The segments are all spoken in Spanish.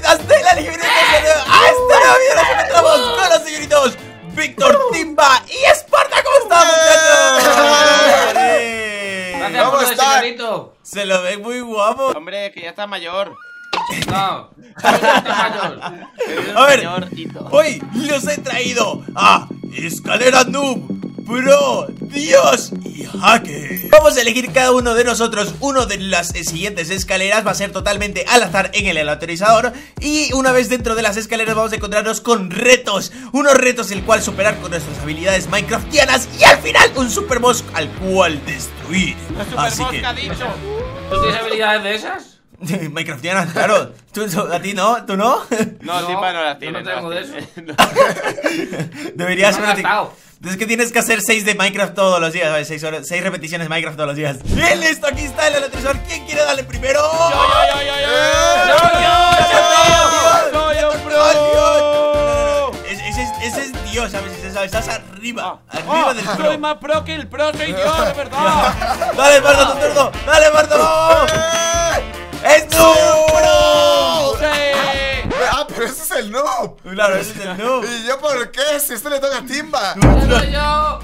hasta la libreta. Hasta la vida nos encontramos con los señoritos Víctor, Timba y Esparta. ¿Cómo están, muchachos? ¿Cómo están? Se lo ve muy guapo. Hombre, que ya está mayor. No, mayor. A ver, hoy los he traído a Escalera Noob, Pro, Dios y Hacker. Vamos a elegir cada uno de nosotros una de las siguientes escaleras. Va a ser totalmente al azar en el aleatorizador. Y una vez dentro de las escaleras vamos a encontrarnos con retos. Unos retos el cual superar con nuestras habilidades minecraftianas. Y al final un superboss al cual destruir. Así que ha dicho. ¿Tú tienes habilidades de esas? Minecraftianas, claro. ¿A ti no? ¿Tú no? No, Timba no las tiene. Yo no tengo de eso. Deberías haber. Es que tienes que hacer 6 de Minecraft todos los días, ¿sabes? 6 repeticiones de Minecraft todos los días. Bien, listo, aquí está el aleatorizador. ¿Quién quiere darle primero? Yo, pro. Ese es Dios, ¿sabes? Estás arriba, arriba del pro. Soy más pro que el pro, soy yo, de verdad. Dale, Marta, tu turno. Dale, Marta, vamos. ¡Es tú! Ah, pero ese es el noob. Claro, ese es el noob. ¿Y yo por qué? Si esto le toca a Timba. ¡Ah!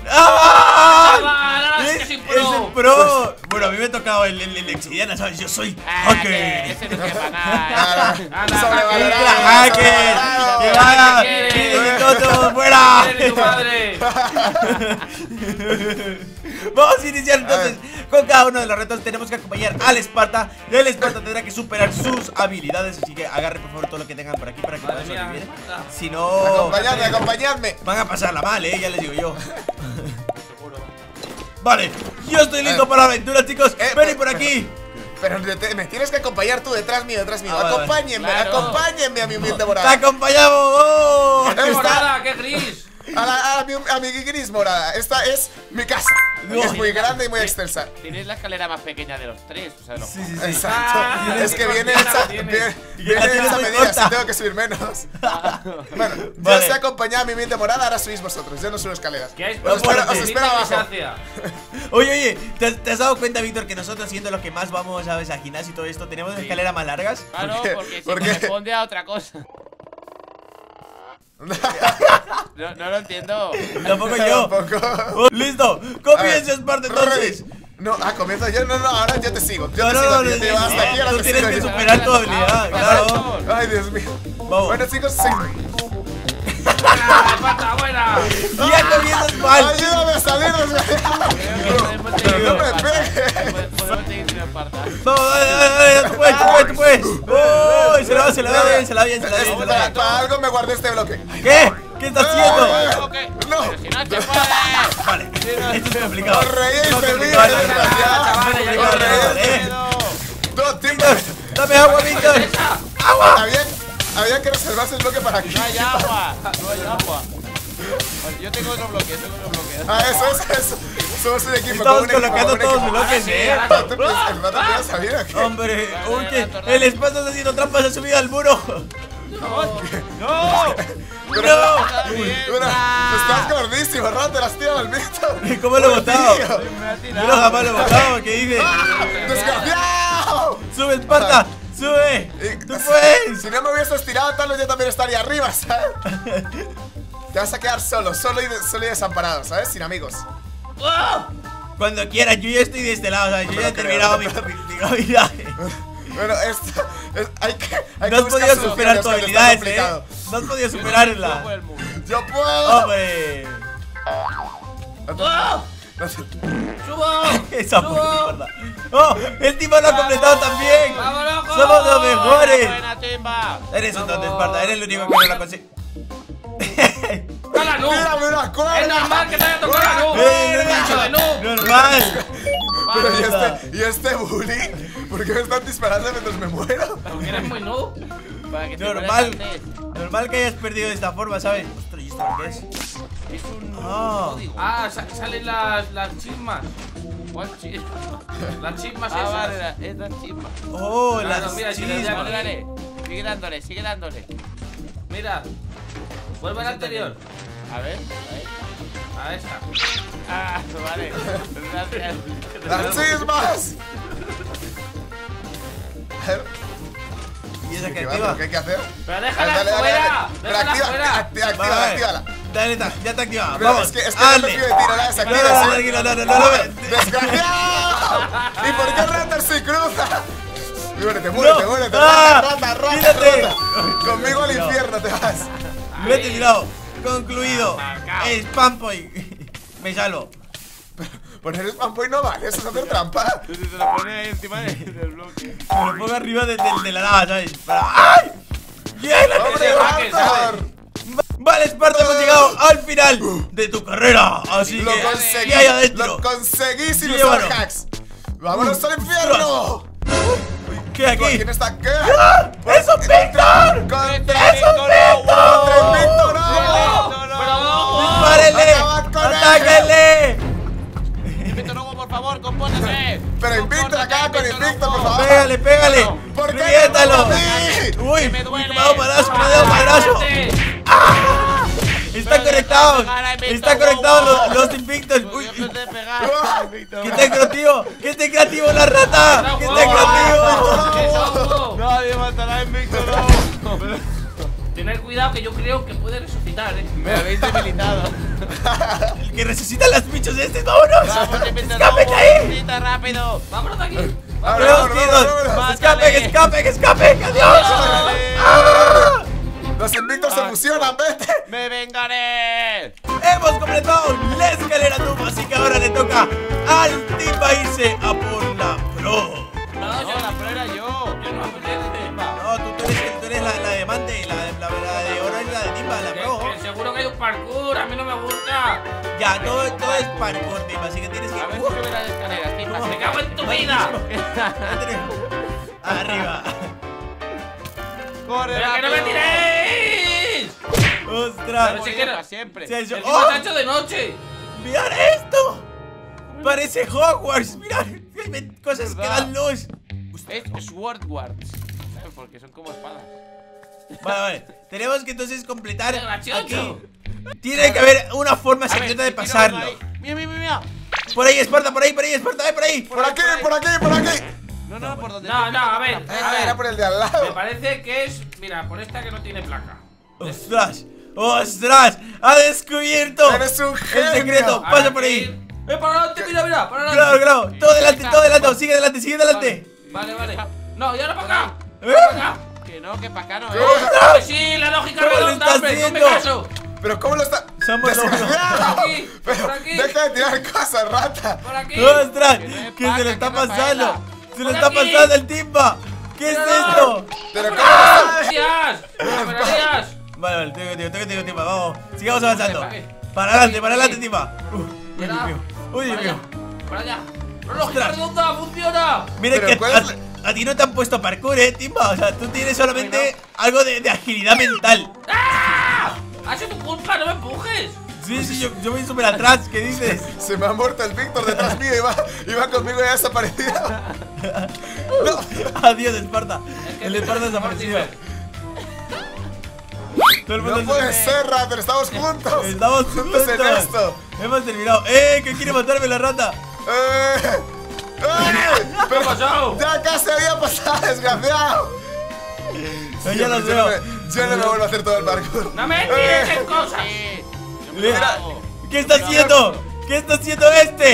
Es el pro. Bueno, a mí me ha tocado el Exidiana, ¿sabes? Yo soy Hacker. Ese no te va nada. Hacker. ¡Que vaya! ¡Que fuera! ¡Eres tu madre! Vamos a iniciar entonces con cada uno de los retos. Tenemos que acompañar al Esparta. Y el Esparta tendrá que superar sus habilidades. Así que agarre por favor todo lo que tengan por aquí para que puedan sobrevivir. Si no, Acompañadme. van a pasarla mal, ya les digo yo. Vale, yo estoy listo para la aventura, chicos. Venid por aquí. Pero me tienes que acompañar tú detrás mío, detrás mío. Vale. Acompáñenme a mi humilde morada. ¡Te acompañamos! ¡Qué morada! ¡Qué gris! A mi gris morada. Esta es mi casa. No. Es muy grande y muy extensa. Tienes la escalera más pequeña de los tres. O sea, no. Sí. Exacto. Es que viene la tienes esa muy medida, corta. si tengo que subir menos. Bueno, yo Vale. os he acompañado a mi humilde morada, ahora subís vosotros. Yo no subo escaleras. ¿Qué hay? Os espero abajo. Oye, ¿te has dado cuenta, Víctor, que nosotros siendo los que más vamos, ¿sabes? Al gimnasio y todo esto, tenemos escaleras más largas? Claro, ¿Por qué? porque ¿Por si qué? corresponde a otra cosa. No lo entiendo. Tampoco yo. Listo, comienza Esparta entonces. No, comienzo yo. No, ahora yo te sigo. Yo No, te no, sigo. no, Yo te llevo hasta aquí, ahora tú te tienes sigo que yo. superar tu habilidad, claro. Ay, Dios mío. Vamos. Bueno, chicos, sí. ¡Buena! ¡Buena! Ya comienzas mal. Ayúdame a salir. Pero no me pegues. Podemos seguir sin Esparta. Vamos, dale, tú puedes. Oh, se la va bien. Para algo me guardé este bloque. ¿Qué? ¿Qué estás haciendo? Ok. No. Pero si no se puede. Vale, esto es complicado. Os reíais de mí, Complicado, desgraciado. No, Timba. Dame agua, Víctor. Había que reservarse el bloque para aquí. No hay agua. No hay agua. Yo tengo otro bloque. Eso. Somos un equipo. Estamos como un colocando equipo. todos los bloques, ¿El pato puede salir aquí? Hombre, el Esparta está haciendo trampas, ha subido al muro. ¡No! Pero estás gordísimo, ¿verdad? Te las tiras al Víctor. ¿Cómo lo he botado? Me ha Yo tirado. jamás lo he botado, ¿qué dices? ¡Desgraciado! ¡Sube, Esparta! ¡Sube! ¡Tú puedes! Si no me hubieses tirado, tal vez yo también estaría arriba, ¿sabes? Te vas a quedar solo y desamparado, ¿sabes? Sin amigos. Cuando quieras, yo ya estoy de este lado, ¿sabes? Yo ya he terminado mi viaje. Bueno, hay que No has podido buscar superar tu soluciones, habilidad, está complicado. No has podido superarla. ¡Yo puedo! ¡Hombre! ¡Subo! Esa fue mi mierda. ¡Oh! ¡El Timba lo ha completado también! ¡Vamos, loco! ¡Somos los mejores! Buena, Timba. Eres un tonto, Esparta, eres el único que no lo consigue. ¡Toca la noob! ¡Mírame una ¡Es cuerda! normal que te haya tocado la noob! ¡Bicho de noob! ¡Normal! Pero ¿y este bullying? ¿Por qué me están disparando mientras me muero? Porque eres muy noob. Para que te Normal. mueras antes. Normal que hayas perdido de esta forma, ¿sabes? Ostras, ¿y esto qué es? Es un código. Salen las chismas. ¿Cuál chisma? Las chismas Ah, esas. vale, es la chisma. ¡Oh, Claro, las mira, si le chismas! das- Dale. Sigue dándole. Mira. Vuelve al anterior. A ver. A esta. Ah, vale. Gracias. ¡Las chismas! A ver. ¿Y esa que ¿Qué activa. hay que hacer? Pero déjala Dale, dale, fuera. dale. Pero Déjala fuera. actívala, Vale. actívala. Dale, ya está activada. Pero Vamos. es que no me fío de ti, no la desactives, No, ¿eh? tranquilo, no. ¡Desgraciado! ¿Y por qué Raptor se cruza? Muérete, No. Ah, rata. quítate. Conmigo al infierno te vas. Lo he terminado. Concluido. Spam point. Me salvo. Poner el spam point no vale, eso es hacer trampa. Se lo pone ahí encima del bloque. Me lo pongo arriba de la lava, ¿sabes? ¡Ay! ¡Bien! ¡La ¡Hombre, Hacker, Raptor! Vale, Esparta, hemos llegado al final de tu carrera. Así Lo que, conseguí, ¿qué hay adentro? lo conseguí sin Llévalo. usar hacks. ¡Vámonos al infierno! ¿Qué hay aquí? ¿Quién está? ¿Qué? ¡Ah! ¡Es un Víctor! ¡Contra ¡Víctor, Invicto, no! ¡Dispárenle! ¡Acabad con ¡Atáquenle! Invicto, no, por favor, compóntese. Pero Invicto, acaba con Invicto, por favor. ¡Pégale! ¿Por qué ¡Reviéntalo! no me mata a mí? ¡Uy! Que me duele. ¡Me ha dado madrazo! ¡Me ha dado madrazo! ¡Están conectados! ¡Están conectados los invictos! ¡Uy! ¡Qué tan creativo! ¡Qué tan creativo la rata! ¡Qué tan creativo! Nadie matará a Invicto, no. Tener cuidado que yo creo que puede resucitar, Me habéis debilitado. El que resucitan las bichos de ¡vámonos! Vamos, Invicto, ¡Escapen de ahí! necesita rápido. Vámonos de aquí. ¡Vámonos, tíos! Mátale. ¡Escapen! ¡Adiós! ¡Ah! Los Invictos se fusionan, vete. ¡Me vengaré! Hemos completado la escalera Noob, así que ahora le toca al Timba irse a por la pro. No, No, yo la pro era yo. yo no me apetece. No, tú eres la diamante, la de oro es la de Timba, la pro. Que seguro que hay un parkour, a mí no me gusta. Ya, todo es parkour, Timba, así que tienes que... A ver si sube las escaleras, Timba. Me cago en tu vida. Arriba. ¡Corre, ¡Pero que no me rápido! tiréis! ¡Ostras! Pero si que Para siempre. Se ha hecho- Encima se ha hecho de noche. ¡Mirad esto! Parece Hogwarts, mirad. Hay cosas que dan luz. Es Swordwards. ¿Sabes? Porque son como espadas. Vale. Tenemos que entonces completar ¡Qué gracioso! aquí. Tiene que haber una forma A ver, secreta de si tiro pasarlo. uno ahí. Mira. Por ahí, Esparta, por ahí, Esparta, por ahí. Por aquí. No, por donde. No, a ver. Era por el de al Me lado. parece que es. Mira, por esta que no tiene placa. ¡Ostras! ¡Ha descubierto Eres un el genio. secreto! Ahora ¡Pasa por que ahí! ir- para adelante, mira, para adelante. ¡Claro! ¡Todo delante! ¡Sigue adelante! Vale. No, y ahora para acá. ¿Eh? Para acá. Que para acá no, ¿Qué? Que sí, la lógica ¿Cómo lo redonda, está hombre, no me haciendo? caso. Pero ¿cómo lo está? Somos ¡Desgraciado! Por aquí, Pero por aquí. deja de tirar cosas, rata. Por aquí. ¡Ostras! Que no es ¿Qué se paca, le está que no es pasando? paella. ¡Se le Por está aquí. pasando el timba! ¿Qué es esto? Pero ¿cómo ¡Gracias! ¡Gracias! Vale, tengo timba, vamos. Sigamos avanzando. Vale. Para adelante, timba. Uy, Dios Mira. mío. Uy, Dios Para allá, mío. para allá. ¡La lógica Ostras. redonda funciona! Mira Pero que ¿cuál es a ti no te han puesto parkour, timba. O sea, tú tienes solamente algo de agilidad mental. ¡Ah! ¡Ha sido tu culpa! ¡No me empujes! Sí, yo voy súper atrás. ¿Qué dices? Se me ha muerto el Víctor detrás mío. Iba conmigo y ha desaparecido. No. Adiós, Esparta. El Esparta ha desaparecido. Todo el mundo No puede ser, Raptor, estamos juntos. Estamos juntos en esto. Hemos terminado. Que quiere matarme la rata. ¿Qué ha pasado? Ya casi había pasado, desgraciado. Ya las veo. Yo no me vuelvo a hacer todo el parkour. ¡No me tires en cosas! Sí. Mira, ¿qué está haciendo? ¿Qué está haciendo este?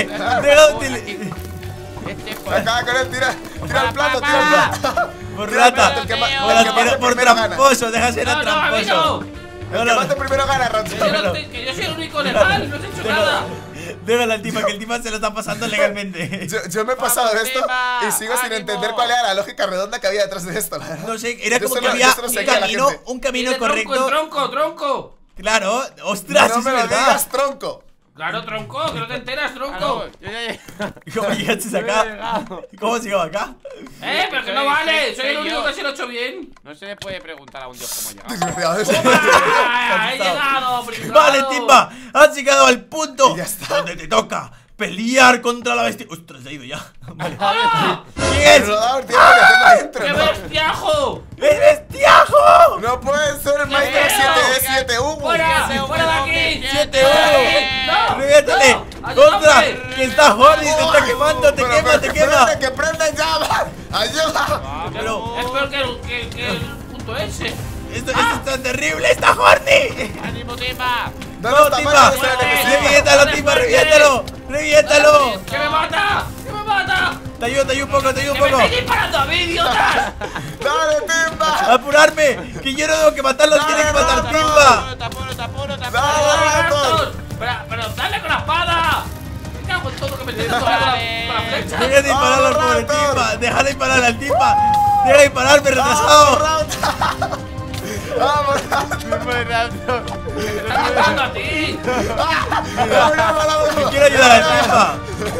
Acaba con él, tira el plato, tira el plato. Por Tira el rata. plato, el que Por primero gana. tramposo. Deja ser No, no, a mí tramposo. no. El que mate primero gana, Raptor. Que yo soy el único legal, no he hecho nada. Déjala al tipa, que el tipa se lo está pasando legalmente. Yo me he pasado Vamos, esto Timba, y sigo sin ánimo. entender cuál era la lógica redonda que había detrás de esto, la verdad. No sé, era Yo como solo- que había yo solo seguía a la gente. un camino Tiene correcto. Tronco. Claro, ostras, No es me lo verdad. digas, tronco. Claro, tronco, que no te enteras, Ah, tronco. no, yo ya ¿Cómo llegaste he acá? llegado. ¿Cómo llegó acá? Pero que no Soy- vale, soy soy el único yo. que se lo he hecho bien. No se le puede preguntar a un dios como yo. Desgraciado. ¡Ah! ¡He llegado, pringado! Vale, Timba, has llegado al punto Y ya está. donde te toca pelear contra la bestia. Ostras, se ha ido ya. Vale. ¡Ah! ¿Quién Pero es? no da tiempo de hacer la intro, ¡Qué ¿no? bestiajo! ¡Es bestiajo! No puede ser Minecraft feo! 7D7U. ¡Fuera! Siete, ¡Fuera de uno, aquí! 7 ¡No! ¡Reviéntale! ¡No! ¡Ayúdame! ¡Ostras! ¡Que está Horny! ¡Te está quemando! ¡Te Pero quema! ¡Te quema! ¡Que prende llama! ¡Ayuda! Pero- Es peor que el puto ese? Esto es tan terrible. ¡Está horny! ¡Ánimo, Timba! ¿Dónde ¡No, está Timba! Michael? Espérate que sí. ¡Reviéntalo, Timba! ¡Reviéntalo! ¡Reviéntalo! ¡Que me mata! ¡Que me mata! Te ayudo un poco, te ayudo un ¡Que me poco. estáis disparando a mí, idiotas! ¡Dale, Timba! ¡Apurarme! ¡Que yo no tengo que matarlo! ¡Tiene que matar Dale, Timba! ¡Taporo! Dale, Raptor. ¡Pero dale con la espada! ¡Me cago en todo que me estoy dando con la flecha! ¡Deja de dispararle al pobre Raptor. Timba! ¡Deja de dispararle al Timba! ¡Deja de dispararme, retrasado! ¡Vamos, ¡Me están disparando a ti! ¡Me quiero ayudar al Timba!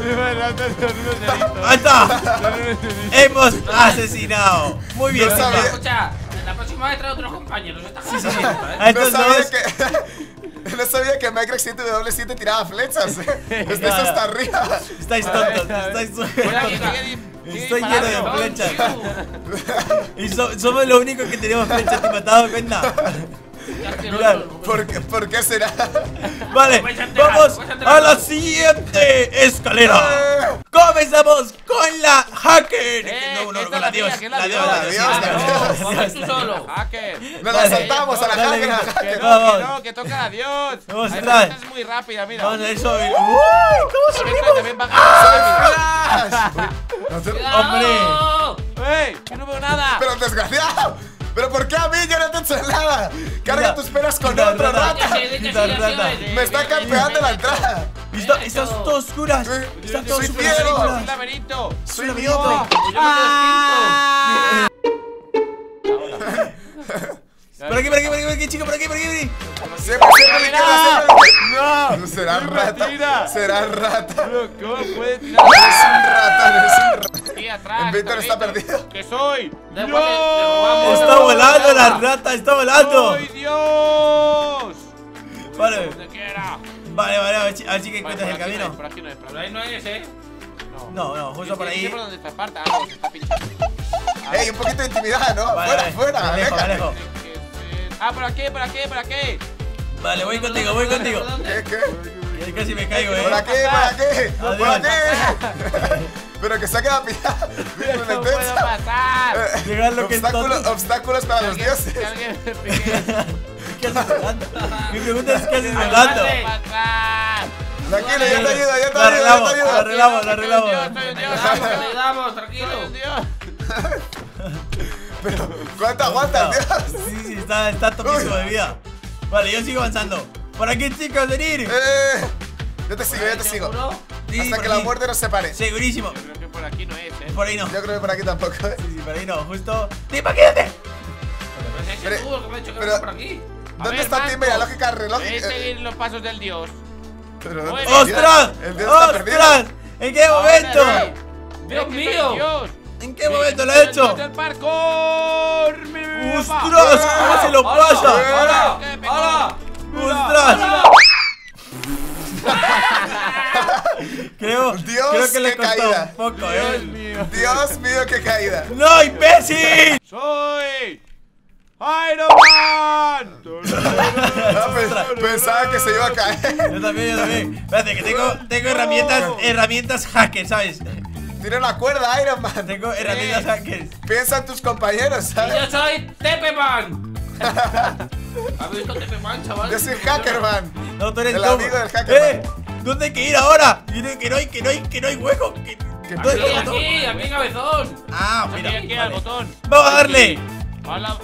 ¡Ahí está! ¡Hemos asesinado! Muy bien, No Timba. sabía. Escucha, la próxima vez trae otros compañeros. Sí, sí, sí. A No estos sabía dos. que... No sabía que Minecraft 7W7 tiraba flechas. Esto hasta arriba. Estáis tontos, estáis Estoy lleno de flechas. Y somos los únicos que tenemos flechas, ¿te has dado cuenta? Mirad, ¿Por qué será? Vale, vamos a la siguiente escalera. Comenzamos con la hacker. No, con la dios. La dios. Vamos tú solo. Hacker. Nos la saltamos a la Dale, hacker. dale. Que Vamos. no, que toca a Dios. Vamos Hay atrás. flechas muy rápida, mira. Vamos a eso. ¡Uy! ¿Cómo subimos? También va a ¡Flash! ¡Hombre! ¡Ey! Que no veo nada. Pero desgraciado. ¿Pero por qué a mí? Yo no te he hecho nada. Carga tus penas con Mira, otro rata. rata. Me está campeando la entrada. Están todas oscuras. Están todas Soy súper ciego. Un oscuras. laberinto. Soy un idiota. ¡Ah! Por aquí, chico, por aquí. Siempre a la izquierda, siempre a la izquierda. No. Será rata. Mentira. Será rata. Pero, ¿cómo puede tirar? Es un ratón. Aquí atrás. Víctor está Carlito. perdido. ¿Qué soy? Da igual, le robamos. Está volando la rata, está volando. ¡Soy Dios! Vale, Donde quiera. vale, a ver si que Vale, encuentras el camino. Por aquí no es, por Pero aquí ahí no es, No, justo por ahí. ¿Por dónde está Esparta? Ah, no, se está pinchando. Ey, un poquito de intimidad, ¿no? Vale, Fuera, me alejo, venga. me alejo. Ah, por aquí. Vale, voy contigo. ¿Qué? Casi me caigo, Por aquí. Por Adiós. aquí. Pero que se ha quedado pillado. Mira, No en el puedo techo. pasar. Llegar lo que es tonto. Obstáculos para los dioses. Que alguien me explique. ¿Qué haces volando? Mi pregunta es ¿qué haces volando? Pasar. Tranquilo, ya te ayudo, ya te Lo arreglamos, ayudo. lo arreglamos, lo arreglamos. Soy un dios. Le damos, tranquilo. Soy un dios. Pero, ¿cuánto aguantas, Dios? Sí, está topísimo de vida. Vale, yo sigo avanzando. Por aquí, chicos, venir. Yo te sigo. ¿Seguro? Sí, Hasta por que la aquí. muerte nos separe. Segurísimo. Yo creo que por aquí no es, Por ahí no. Yo creo que por aquí tampoco, Sí, por ahí no. Justo. ¡Timba, quédate! Pues ese tú, el que me ha dicho que pero- está por aquí. ¿Dónde está el timbre y la lógica del reloj? Es seguir los pasos del dios. Pero ¿dónde ¡Ostras! está? ¡Ostras! El dios está perdido. ¡Ostras! ¿En qué momento? Ahora sí. ¡Dios Es que soy mío! Dios. ¿En qué momento lo he hecho? ¡El parkour! ¡Ostras! ¿Cómo se lo pasa? ¡Hola! ¿Qué pegó? ¡Hola! ¡Ostras! Creo Dios, que le qué costó caída. un poco, Dios mío. Dios mío, qué caída. ¡No, imbécil! ¡Soy Iron Man! Pensaba que se iba a caer. Yo también. Espérate, que tengo herramientas hackers, ¿sabes? Tiene una cuerda, Iron Man. Tengo herramientas hackers. Piensa en tus compañeros, ¡Y ¿sabes? yo soy Tepeman! ¿Has visto Tepeman, chaval? Yo soy Hackerman. No, tú eres El Tom. amigo del hacker. ¿Dónde hay que ir ahora? Que no hay hueco. ¿Dónde Aquí, está todo? aquí, cabezón. Ah, mira. Aquí al Vale. botón. Vamos a darle. Hola.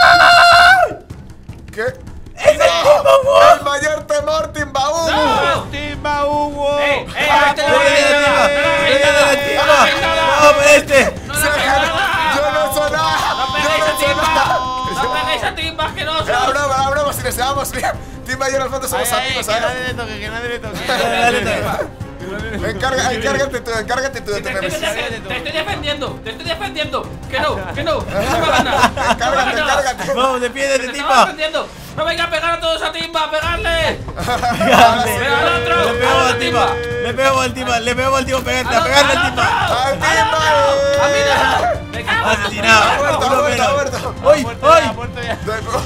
¿Qué? ¡Es el mismo, El wow! mayor temor, Timbaú. ¡No! Timba Hugo. ¡A este no ¡Venga de la timba! ¡Venga de la timba! ¡Vamos por este! ¡No le peguéis nada! Yo no soy nada. ¡No peguéis a Timba! ¡No peguéis a Timba, asqueroso! La broma, si nos llevamos bien. Timba y yo en el fondo somos amigos, Que ¿sabes? nadie le toque, que nadie le toque. Dale. Encárgate tú de tu Te nemesis. estoy defendiendo. Que no me va a ganar. Encárgate. Vamos, defiéndete, Te estaba timba. defendiendo. No venga a pegar a todos a Timba, a pegarle. Pégale. ¡Pega al otro! Le pegamos al timba. Le pegamos al timba. Pegarle al timba. ¡Al Timba! ¡A mí no! ¡Me cago! Asesinado. Ha Uno menos. muerto. ¡Ay! ¡Ay! Muerto ya.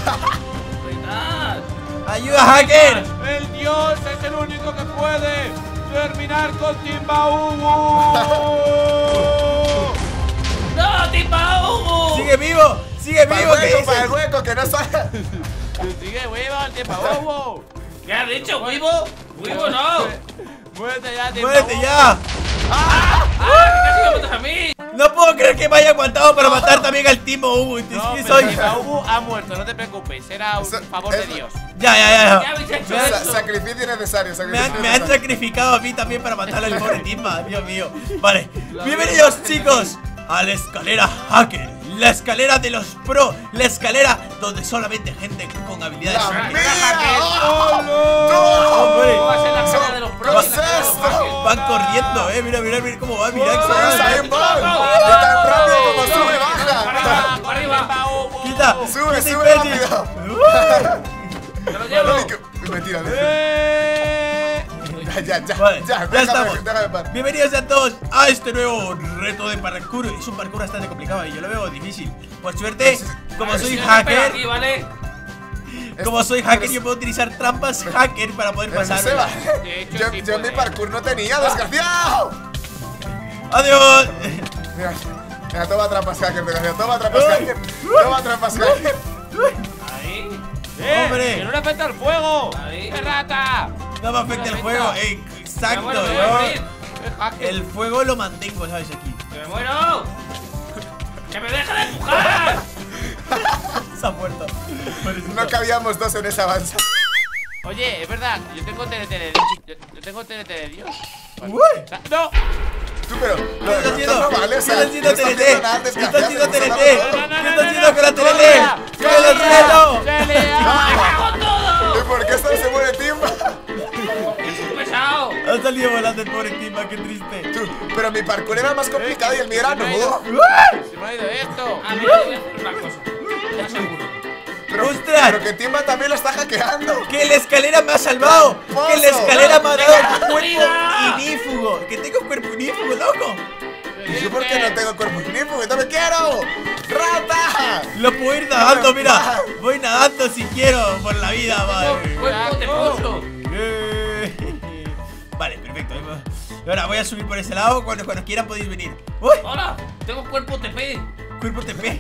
¡Ayuda, hacker! El dios es el único que puede terminar con Timba Hugo. ¡No, Timba Hugo! ¡Sigue vivo! Sigue vivo, ¿qué dices? Para el hueco, que no salga. Sigue, huevo, el tiempo, huevo. ¿Qué has dicho, Wibo? ¡Wibo no! Muérete ya, ¡Muérete ya! ¡Ah! ¡Casi me matas a mí! No puedo creer que me haya aguantado para matar también al Timo Ubu. Es No, que pero soy... Timba Ubu ha muerto, no te preocupes. Era un favor de Dios. Ya. ¿Qué habéis hecho Me eso? Sacrificio necesario. Me han sacrificado a mí también para matar al pobre Timba, Dios mío. Vale, bienvenidos chicos a la escalera hacker. La escalera de los pro. La escalera donde solamente gente con habilidades ¡La hacker. mía! ¡Hombre! Va a ser la escalera de los pros. ¿Qué es esto? Van corriendo, mira cómo va, mira ¡Ahí excelente. van! ¡Y tan rápido como sube, baja! ¡Para arriba! Quita, Sube, quita, sube imbécil. rápido. ¡Te lo llevo! Mentira. Vale, Ya ya estamos. Déjame en paz. Bienvenidos a todos a este nuevo reto de parkour. Es un parkour bastante complicado y yo lo veo difícil. Por suerte, como soy hacker, Aquí, ¿vale? yo puedo utilizar trampas hacker para poder Pero no pasar. se va. De hecho, Yo sí en mi puede. parkour no tenía, desgraciado. Adiós. Mira, toma trampas hacker, desgraciado. Toma trampas hacker. Toma trampas hacker. Ahí. Hombre. ¡Que no le afecta el fuego! Ahí. ¡Qué rata! No me afecta el fuego. Exacto, Me muero, me voy a morir. yo el fuego lo mantengo, ¿sabes? Aquí. ¡Que me muero! ¡Que me deje de empujar! Se ha muerto. No cabíamos dos en esa avanza. Oye, es verdad, yo tengo TNT de Dios. Yo tengo TNT de Dios. Uy. ¡No! Tú, pero. ¿Qué estás haciendo? No vale, o ¿Qué sea, estás haciendo, no estás TNT? haciendo nada, ¿Qué estás desgraciado, haciendo, estás TNT? haciendo ¿Qué estás haciendo con la TNT? ¡Que me lo suelto! ¡Me cago en ¿Y todo! por qué esto no se muere Timba? ¡Es un pesado! Ha salido volando el pobre Timba, qué triste. Tú, pero mi parkour era más complicado y el mío era nudo. ¡Se me ha ido esto! A mí me voy a hacer una cosa. Te aseguro. ¡Ostras! Pero que Timba también lo está hackeando. ¡Que la escalera me ha salvado! ¡Tramposo! ¡Que la escalera me ha dado ¡Venga, cuerpo vida! inífugo! ¡Que tengo cuerpo inífugo, loco! ¿Y yo por qué no tengo cuerpo inífugo? ¡No me quiero! ¡Rata! Lo puedo ir nadando, mira. Voy nadando si quiero por la vida, madre. ¡Cuerpo de pollo! Vale, perfecto. Y ahora voy a subir por ese lado. Cuando quieran podéis venir. ¡Uy! ¡Hola! ¡Tengo cuerpo TP! Cuerpo TP.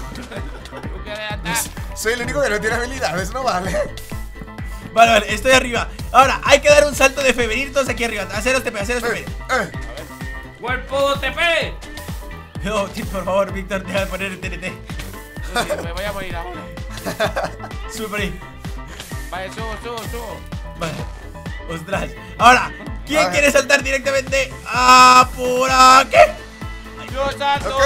Soy el único que no tiene habilidades, ¿no vale? Vale, estoy arriba. Ahora, hay que dar un salto de fe. Venir todos aquí arriba. Haceros TP, haceros TP. ¡Cuerpo TP! No, por favor, Víctor, deja de poner el TNT. Me voy a morir ahora. Sube por ahí. Vale, subo. Vale. Ostras. Ahora, ¿quién Vale. quiere saltar directamente a por aquí? ¡Yo salto!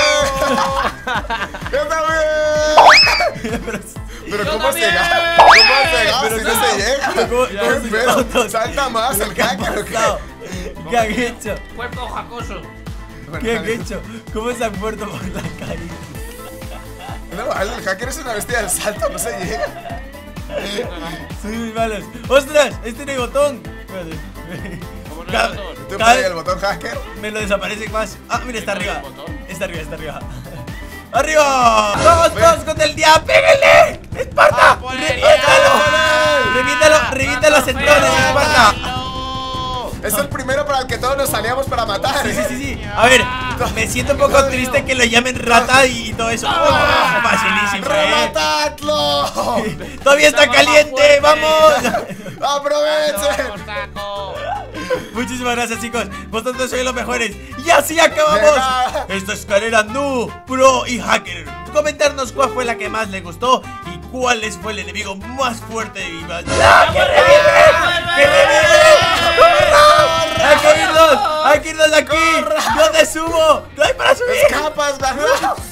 ¡Yo también! Pero, Pero ¡Yo ¿cómo se también! llega? ¿Cómo se llega? Pero Si no. no se llega. ¿Cómo ¿Qué se pedo? todos? Salta más el ¿Qué ha hacker, ¿o pasado? ¿Qué han hecho? ¡Cuerpo jacoso! ¿Qué han hecho? ¿Cómo se han muerto por la calle? No vale, el hacker es una bestia del salto, no se llega. Soy muy malos. ¡Ostras! Este no hay botón. Espérate. ¿Cómo no Cada- hay botón? ¿Tú cada- pones el botón hacker? Me lo desaparece más. Ah, mira, está ¿No hay arriba. botón? Está arriba. ¡Arriba! ¡Vamos todos contra el día! ¡Péguenle! ¡Esparta! ¡A por él! ¡Revienta los centrones, Esparta! Es el primero para el que todos nos salíamos para matar. Sí. A ver, me siento un poco triste que lo llamen rata y todo eso. ¡Oh! Facilísimo, ¡Rematadlo! Todavía está caliente, ¡vamos! ¡Aprovechen! ¡Vamos, taco! Muchísimas gracias, chicos. Vosotros sois los mejores. Y así acabamos Venga. esta escalera Noob, Pro y Hacker. Comentarnos cuál fue la que más les gustó y cuál fue el enemigo más fuerte de Viva. ¡Ah, que revive! ¡Que revive! ¡Corran! ¡Hay que irnos! ¡Hay que irnos de aquí! ¿Dónde subo? ¡No hay para subir! ¡Escapas, ganó!